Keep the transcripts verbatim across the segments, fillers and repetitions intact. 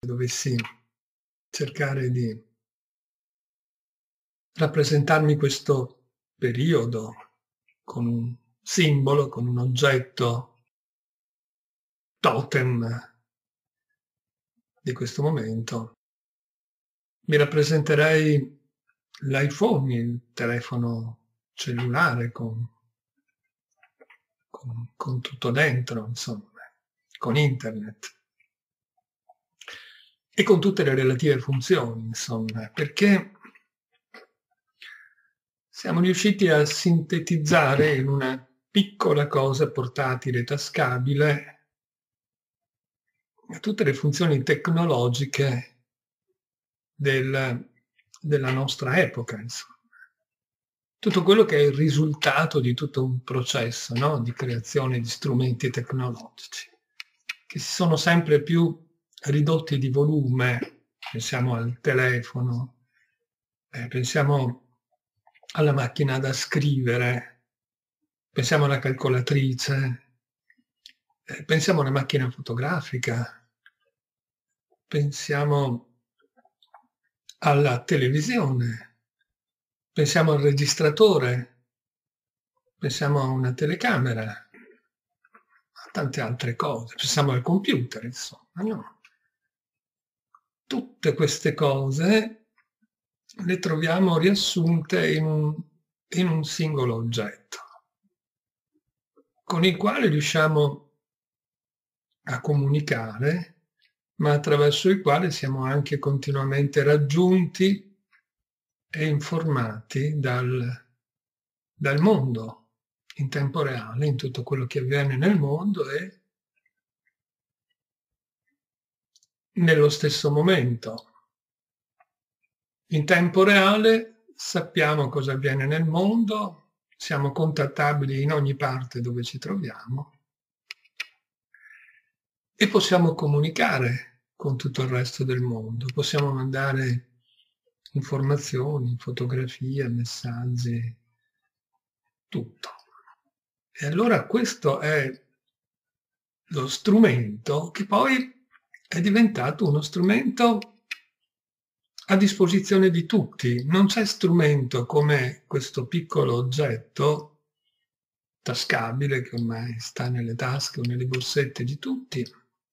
dovessi cercare di rappresentarmi questo periodo con un simbolo, con un oggetto totem di questo momento, mi rappresenterei l'iPhone, il telefono cellulare con, con, con tutto dentro, insomma, con internet e con tutte le relative funzioni, insomma, perché siamo riusciti a sintetizzare in una piccola cosa portatile, tascabile, tutte le funzioni tecnologiche del, della nostra epoca, insomma. Tutto quello che è il risultato di tutto un processo, no? Di creazione di strumenti tecnologici, che si sono sempre più ridotti di volume. Pensiamo al telefono, eh, pensiamo alla macchina da scrivere, pensiamo alla calcolatrice, eh, pensiamo alla macchina fotografica, pensiamo alla televisione, pensiamo al registratore, pensiamo a una telecamera, a tante altre cose, pensiamo al computer, insomma, no? Tutte queste cose le troviamo riassunte in un, in un singolo oggetto, con il quale riusciamo a comunicare, ma attraverso il quale siamo anche continuamente raggiunti e informati dal, dal mondo in tempo reale, in tutto quello che avviene nel mondo e nello stesso momento. In tempo reale sappiamo cosa avviene nel mondo, siamo contattabili in ogni parte dove ci troviamo e possiamo comunicare con tutto il resto del mondo, possiamo mandare informazioni, fotografie, messaggi, tutto. E allora questo è lo strumento che poi è diventato uno strumento a disposizione di tutti. Non c'è strumento come questo piccolo oggetto tascabile che ormai sta nelle tasche o nelle borsette di tutti,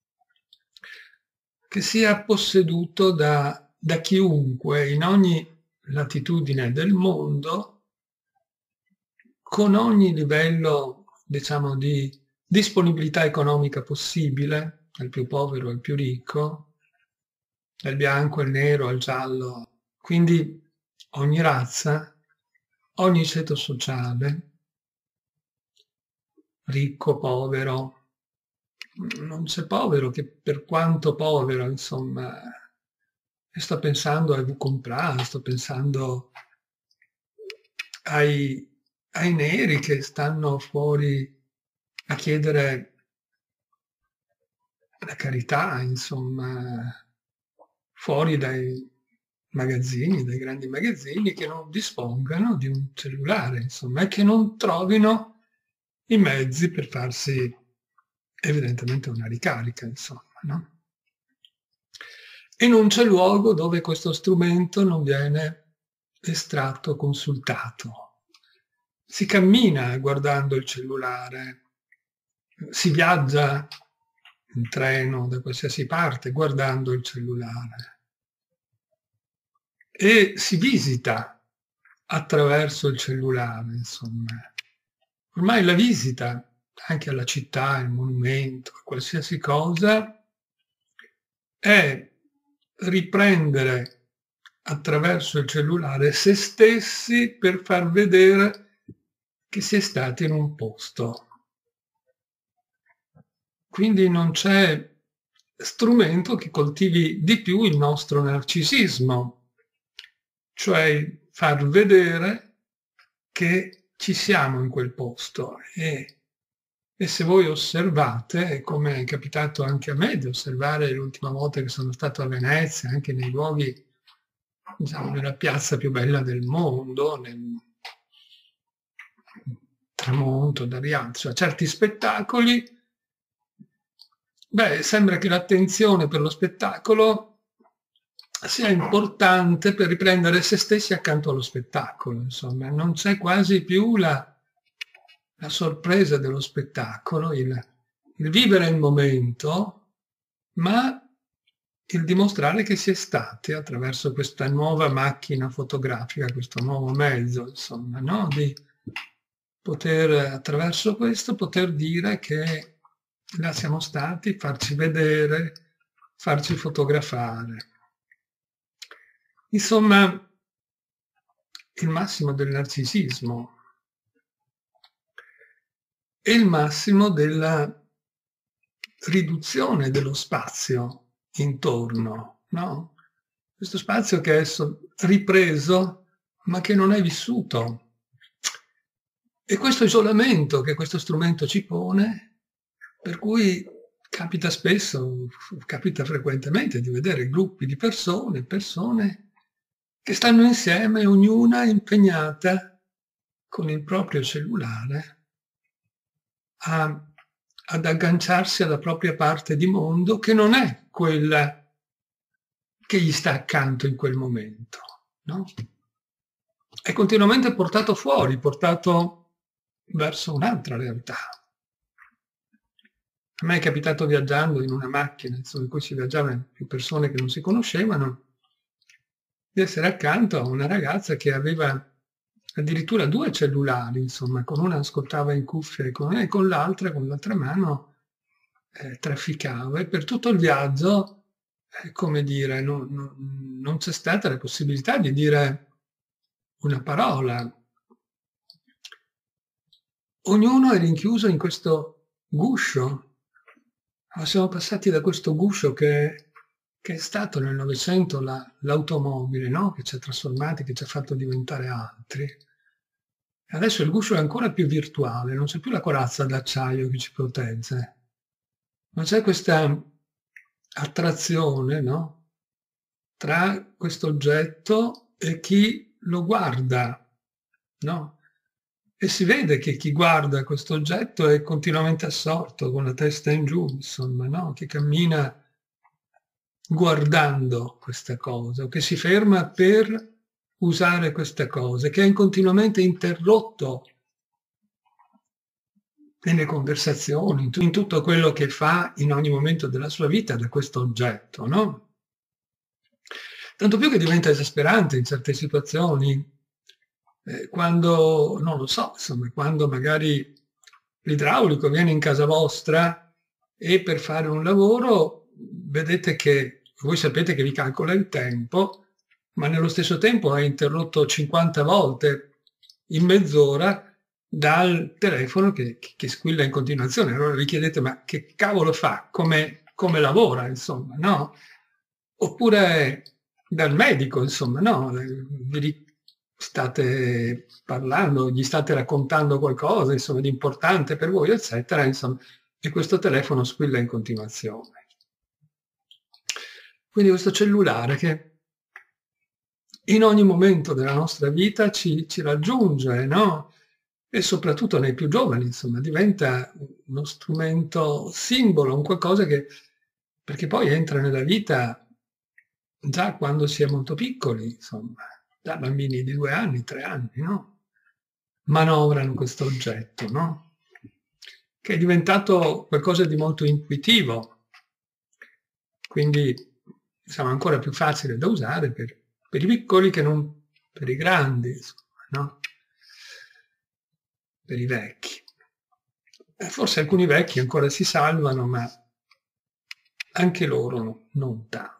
che sia posseduto da, da chiunque in ogni latitudine del mondo, con ogni livello, diciamo, di disponibilità economica possibile, dal più povero al più ricco, dal bianco al nero al giallo, quindi ogni razza, ogni ceto sociale, ricco, povero. Non c'è povero che, per quanto povero, insomma, sto pensando ai Vukompra, sto pensando ai, ai neri che stanno fuori a chiedere la carità, insomma, fuori dai magazzini, dai grandi magazzini, che non dispongano di un cellulare, insomma, e che non trovino i mezzi per farsi evidentemente una ricarica, insomma, no? E non c'è luogo dove questo strumento non viene estratto, consultato. Si cammina guardando il cellulare, si viaggia in treno da qualsiasi parte guardando il cellulare e si visita attraverso il cellulare, insomma. Ormai la visita anche alla città, al monumento, a qualsiasi cosa, è riprendere attraverso il cellulare se stessi per far vedere che si è stati in un posto. Quindi non c'è strumento che coltivi di più il nostro narcisismo, cioè far vedere che ci siamo in quel posto. E, e se voi osservate, come è capitato anche a me di osservare l'ultima volta che sono stato a Venezia, anche nei luoghi, diciamo, nella piazza più bella del mondo, nel tramonto, da Rialto, cioè certi spettacoli Beh, sembra che l'attenzione per lo spettacolo sia importante per riprendere se stessi accanto allo spettacolo, insomma, non c'è quasi più la, la sorpresa dello spettacolo, il, il vivere il momento, ma il dimostrare che si è stati attraverso questa nuova macchina fotografica, questo nuovo mezzo, insomma, no? Di poter, attraverso questo, poter dire che là siamo stati, farci vedere, farci fotografare. Insomma, il massimo del narcisismo e il massimo della riduzione dello spazio intorno, no? Questo spazio che è ripreso, ma che non è vissuto. E questo isolamento che questo strumento ci pone, per cui capita spesso, capita frequentemente di vedere gruppi di persone, persone che stanno insieme, ognuna impegnata con il proprio cellulare a, ad agganciarsi alla propria parte di mondo che non è quella che gli sta accanto in quel momento, no? È continuamente portato fuori, portato verso un'altra realtà. A me è capitato viaggiando in una macchina, insomma, in cui si viaggiava più persone che non si conoscevano, di essere accanto a una ragazza che aveva addirittura due cellulari, insomma, con una ascoltava in cuffia e con, e con l'altra, con l'altra mano, eh, trafficava. E per tutto il viaggio, eh, come dire, non, non, non c'è stata la possibilità di dire una parola. Ognuno è rinchiuso in questo guscio. Siamo passati da questo guscio che, che è stato nel Novecento la, l'automobile, no? Che ci ha trasformati, che ci ha fatto diventare altri. E adesso il guscio è ancora più virtuale, non c'è più la corazza d'acciaio che ci protegge. Ma c'è questa attrazione, no? Tra questo oggetto e chi lo guarda, no? E si vede che chi guarda questo oggetto è continuamente assorto, con la testa in giù, insomma, no? Che cammina guardando questa cosa, o che si ferma per usare queste cose, che è continuamente interrotto nelle conversazioni, in tutto quello che fa in ogni momento della sua vita da questo oggetto, no? Tanto più che diventa esasperante in certe situazioni, eh, quando, non lo so, insomma, quando magari l'idraulico viene in casa vostra e per fare un lavoro vedete che, voi sapete che vi calcola il tempo, ma nello stesso tempo è interrotto cinquanta volte in mezz'ora dal telefono che, che squilla in continuazione. Allora vi chiedete, ma che cavolo fa? Come, come lavora, insomma, no? Oppure dal medico, insomma, no? Vi state parlando, gli state raccontando qualcosa, insomma, di importante per voi, eccetera, insomma, e questo telefono squilla in continuazione. Quindi questo cellulare che in ogni momento della nostra vita ci, ci raggiunge, no? E soprattutto nei più giovani, insomma, diventa uno strumento simbolo, un qualcosa che, perché poi entra nella vita già quando si è molto piccoli, insomma, già bambini di due anni, tre anni, no? Manovrano questo oggetto, no? Che è diventato qualcosa di molto intuitivo, quindi insomma ancora più facile da usare per, per i piccoli che non per i grandi, insomma, no? Per i vecchi. E forse alcuni vecchi ancora si salvano, ma anche loro no, non tanto.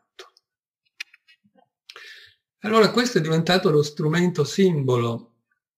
Allora questo è diventato lo strumento simbolo,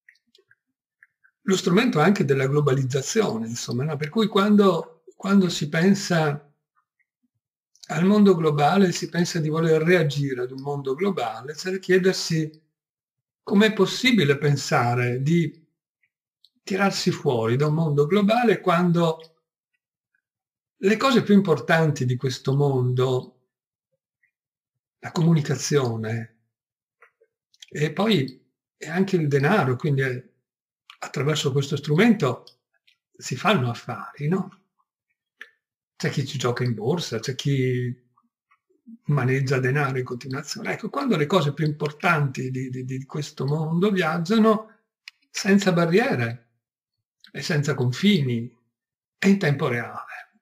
lo strumento anche della globalizzazione, insomma, no? Per cui quando, quando si pensa al mondo globale, si pensa di voler reagire ad un mondo globale, c'è da chiedersi com'è possibile pensare di tirarsi fuori da un mondo globale quando le cose più importanti di questo mondo, la comunicazione, e poi è anche il denaro, quindi è, attraverso questo strumento si fanno affari, no? c'è chi ci gioca in borsa, c'è chi maneggia denaro in continuazione. Ecco, quando le cose più importanti di, di, di questo mondo viaggiano senza barriere e senza confini e in tempo reale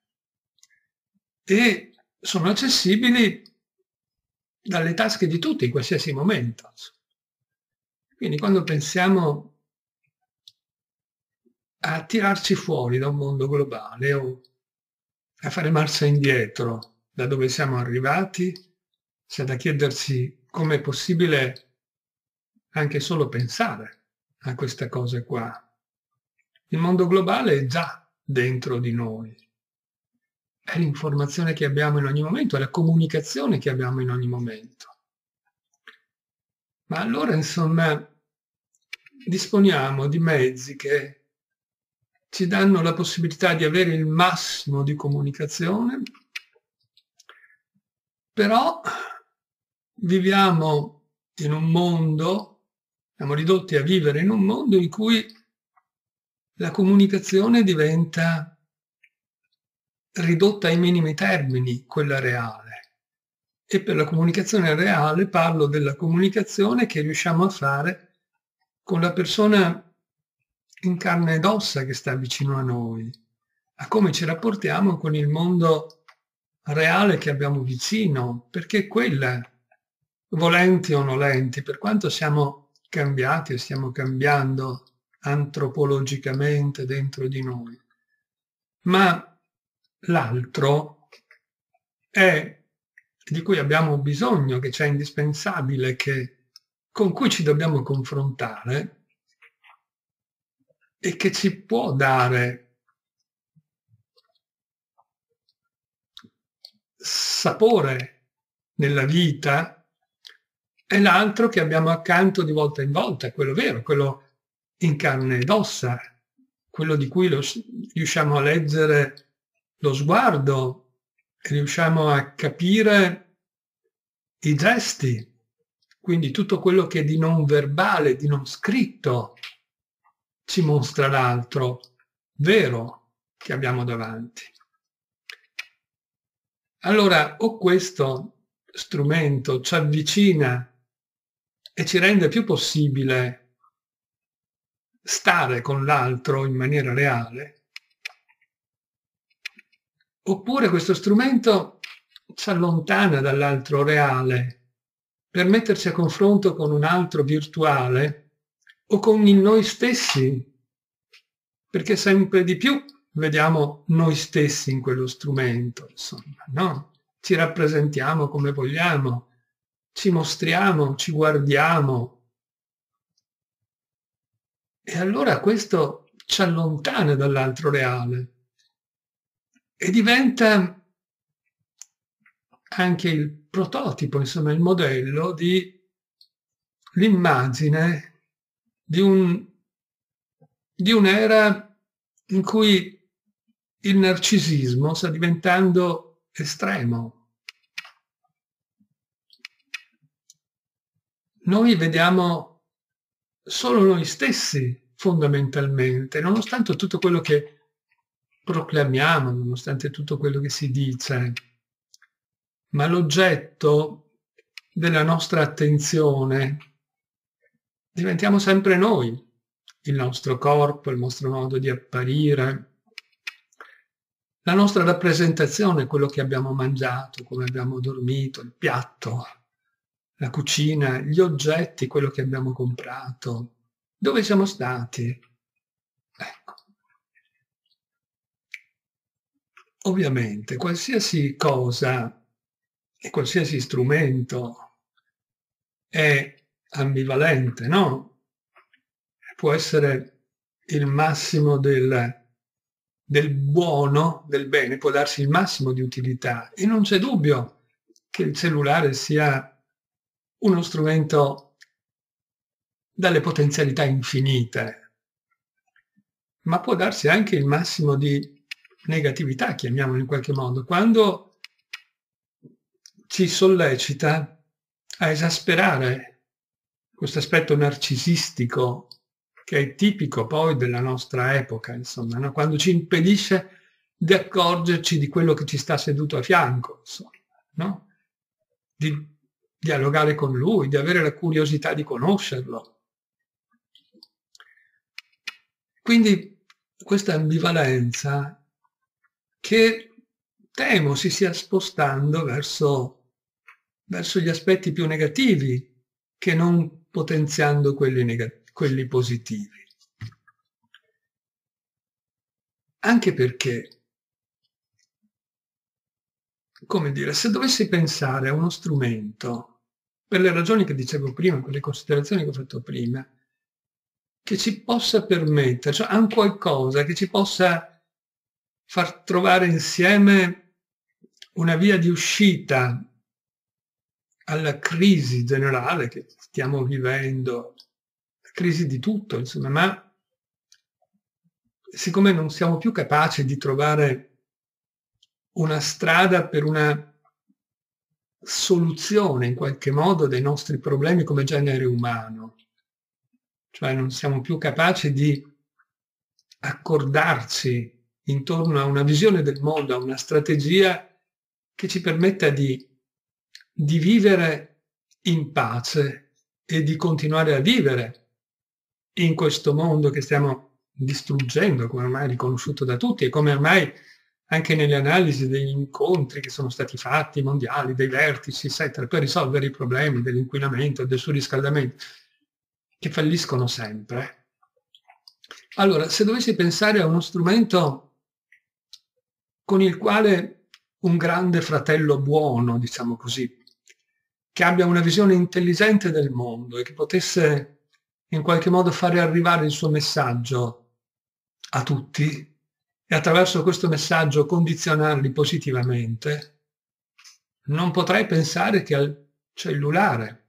e sono accessibili dalle tasche di tutti in qualsiasi momento. Quindi quando pensiamo a tirarci fuori da un mondo globale o a fare marcia indietro da dove siamo arrivati, c'è da chiedersi come è possibile anche solo pensare a queste cose qua. Il mondo globale è già dentro di noi, è l'informazione che abbiamo in ogni momento, è la comunicazione che abbiamo in ogni momento. Ma allora, insomma, disponiamo di mezzi che ci danno la possibilità di avere il massimo di comunicazione, però viviamo in un mondo, siamo ridotti a vivere in un mondo in cui la comunicazione diventa ridotta ai minimi termini, quella reale. E per la comunicazione reale parlo della comunicazione che riusciamo a fare con la persona in carne ed ossa che sta vicino a noi, a come ci rapportiamo con il mondo reale che abbiamo vicino, perché quella, volenti o nolenti, per quanto siamo cambiati e stiamo cambiando antropologicamente dentro di noi, ma l'altro è di cui abbiamo bisogno, che c'è indispensabile, che, con cui ci dobbiamo confrontare e che ci può dare sapore nella vita, è l'altro che abbiamo accanto di volta in volta, quello vero, quello in carne ed ossa, quello di cui lo, riusciamo a leggere lo sguardo e riusciamo a capire i gesti, quindi tutto quello che di non verbale, di non scritto ci mostra l'altro vero che abbiamo davanti. Allora, o questo strumento ci avvicina e ci rende più possibile stare con l'altro in maniera reale, oppure questo strumento ci allontana dall'altro reale per metterci a confronto con un altro virtuale o con il noi stessi, perché sempre di più vediamo noi stessi in quello strumento, insomma, no? Ci rappresentiamo come vogliamo, ci mostriamo, ci guardiamo. E allora questo ci allontana dall'altro reale e diventa anche il prototipo, insomma, il modello di l'immagine di, un, di un'era in cui il narcisismo sta diventando estremo. Noi vediamo solo noi stessi, fondamentalmente, nonostante tutto quello che proclamiamo, nonostante tutto quello che si dice, ma l'oggetto della nostra attenzione diventiamo sempre noi, il nostro corpo, il nostro modo di apparire, la nostra rappresentazione, quello che abbiamo mangiato, come abbiamo dormito, il piatto, la cucina, gli oggetti, quello che abbiamo comprato, dove siamo stati. Ecco. Ovviamente, qualsiasi cosa e qualsiasi strumento è ambivalente, no? Può essere il massimo del, del buono, del bene, può darsi il massimo di utilità e non c'è dubbio che il cellulare sia uno strumento dalle potenzialità infinite, ma può darsi anche il massimo di negatività, chiamiamolo in qualche modo, quando ci sollecita a esasperare questo aspetto narcisistico che è tipico poi della nostra epoca, insomma, no? Quando ci impedisce di accorgerci di quello che ci sta seduto a fianco, insomma, no? Di dialogare con lui, di avere la curiosità di conoscerlo. Quindi questa ambivalenza che temo si sia spostando verso, verso gli aspetti più negativi che non potenziando quelli, negativi, quelli positivi. Anche perché, come dire, se dovessi pensare a uno strumento, per le ragioni che dicevo prima, per le considerazioni che ho fatto prima, che ci possa permettere, cioè a un qualcosa che ci possa far trovare insieme una via di uscita alla crisi generale che stiamo vivendo, la crisi di tutto, insomma, ma siccome non siamo più capaci di trovare una strada per una soluzione in qualche modo dei nostri problemi come genere umano, cioè non siamo più capaci di accordarci intorno a una visione del mondo, a una strategia che ci permetta di, di vivere in pace e di continuare a vivere in questo mondo che stiamo distruggendo, come ormai è riconosciuto da tutti e come ormai anche nelle analisi degli incontri che sono stati fatti mondiali, dei vertici, eccetera, per risolvere i problemi dell'inquinamento e del surriscaldamento, che falliscono sempre. Allora, se dovessi pensare a uno strumento con il quale un grande fratello buono, diciamo così, che abbia una visione intelligente del mondo e che potesse in qualche modo fare arrivare il suo messaggio a tutti e attraverso questo messaggio condizionarli positivamente, non potrei pensare che al cellulare.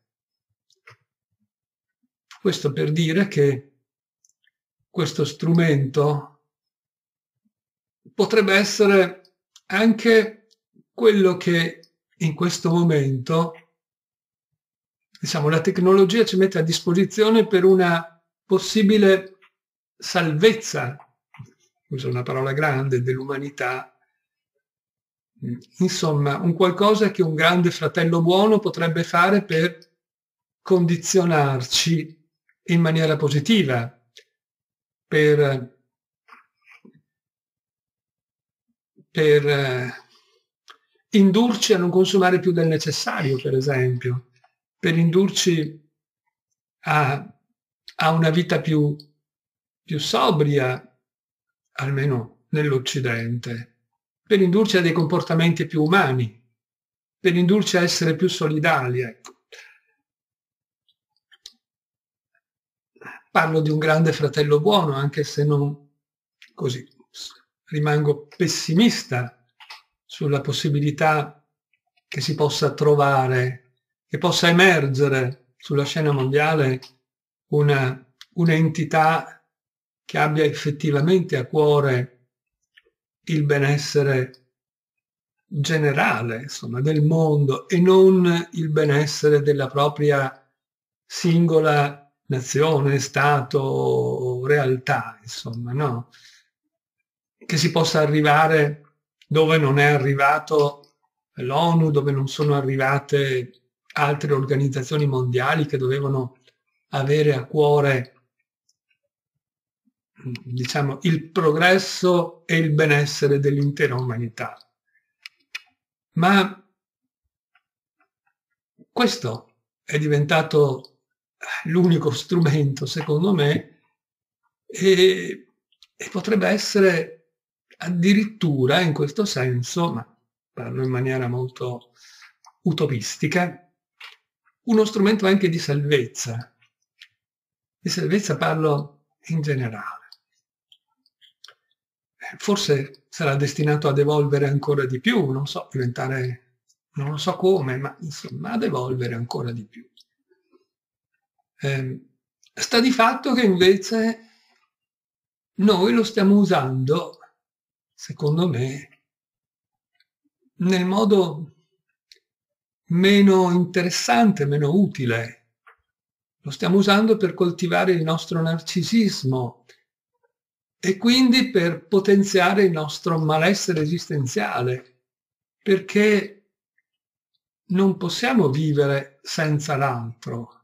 Questo per dire che questo strumento potrebbe essere anche quello che in questo momento, diciamo, la tecnologia ci mette a disposizione per una possibile salvezza, uso una parola grande, dell'umanità. Insomma, un qualcosa che un grande fratello buono potrebbe fare per condizionarci in maniera positiva, per, per eh, indurci a non consumare più del necessario, per esempio, per indurci a, a una vita più, più sobria, almeno nell'Occidente, per indurci a dei comportamenti più umani, per indurci a essere più solidali. Ecco. Parlo di un grande fratello buono, anche se non così rimango pessimista sulla possibilità che si possa trovare, che possa emergere sulla scena mondiale una, un'entità che abbia effettivamente a cuore il benessere generale, insomma, del mondo e non il benessere della propria singola nazione, stato, realtà, insomma, no? Che si possa arrivare dove non è arrivato l'ONU, dove non sono arrivate altre organizzazioni mondiali che dovevano avere a cuore, diciamo, il progresso e il benessere dell'intera umanità. Ma questo è diventato l'unico strumento, secondo me, e, e potrebbe essere addirittura, in questo senso, ma parlo in maniera molto utopistica, uno strumento anche di salvezza. Di salvezza parlo in generale. Forse sarà destinato ad evolvere ancora di più, non so, diventare, non so come, ma insomma ad evolvere ancora di più. Eh, sta di fatto che invece noi lo stiamo usando, secondo me, nel modo meno interessante, meno utile. Lo stiamo usando per coltivare il nostro narcisismo, e quindi per potenziare il nostro malessere esistenziale, perché non possiamo vivere senza l'altro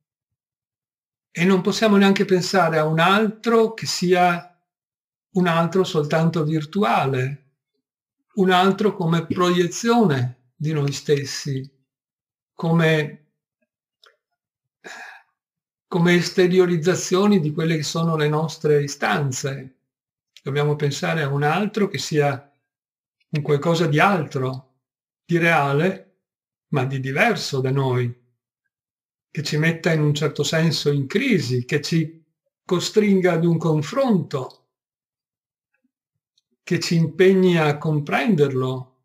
e non possiamo neanche pensare a un altro che sia un altro soltanto virtuale, un altro come proiezione di noi stessi, come come esteriorizzazioni di quelle che sono le nostre istanze. Dobbiamo pensare a un altro che sia un qualcosa di altro, di reale, ma di diverso da noi, che ci metta in un certo senso in crisi, che ci costringa ad un confronto, che ci impegni a comprenderlo.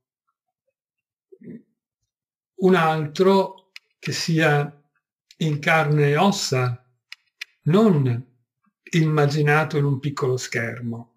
Un altro che sia in carne e ossa, non immaginato in un piccolo schermo.